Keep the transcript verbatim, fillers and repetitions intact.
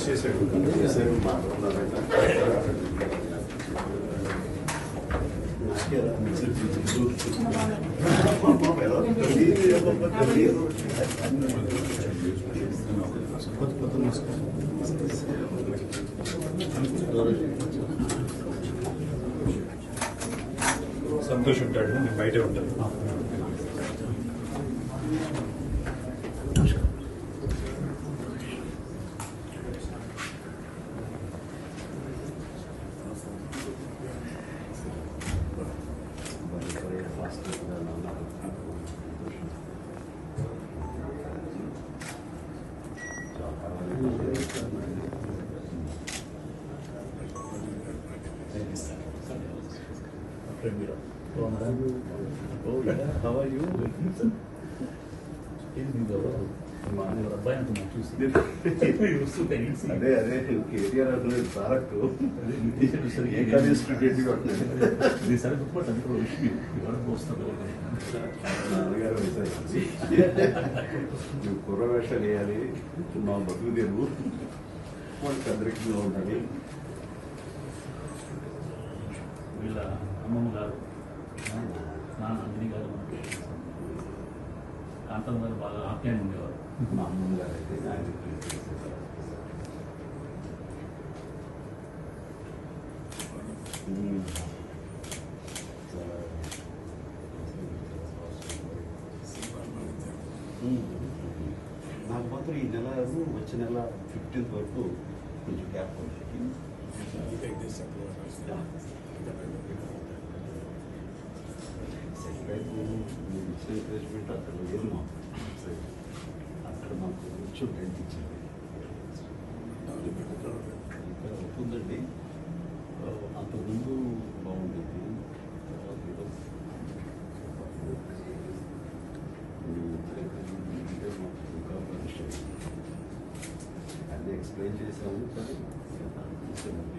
చేశాడు సంతోష్ ఉంటాడు, నేను బయటే ఉంటాను. అదే అదే కేటీఆర్ అంటే తారక్ ఏ కాలేజ్ స్టూడెంట్ నాన్నగారు నువ్వు కుర్ర వేషాలు వేయాలి, మా బతుకు తెరువు వాళ్ళకి అందరికీలో ఉండాలి. వీళ్ళ అమ్మమ్మ గారు నాన్న అంజనీ గారు కాంతం గారు బాగా ఆప్యాయంగా ఉండేవారు. మా అమ్మమ్మ గారు అయితే నాకు మాత్రం ఈ నెల వచ్చే నెల ఫిఫ్టీన్త్ వరకు కొంచెం గ్యాప్ ఉంటుంది. ఇచ్చిన ఎంకరేజ్మెంట్ అక్కడ లేదు మాకు, అక్కడ మాకు కొంచెం రెంట్ ఇచ్చింది. ఇక్కడ అవుతుందండి, అంతకుముందు బాగుండేది. అన్నీ ఎక్స్ప్లెయిన్ చేసాము కానీ